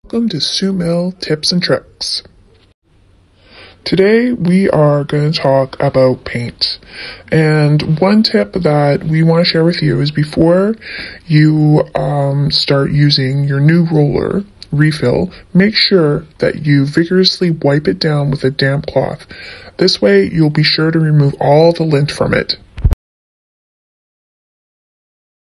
Welcome to Sue Mill Tips and Tricks. Today we are going to talk about paint. And one tip that we want to share with you is before you start using your new roller refill, make sure that you vigorously wipe it down with a damp cloth. This way you'll be sure to remove all the lint from it.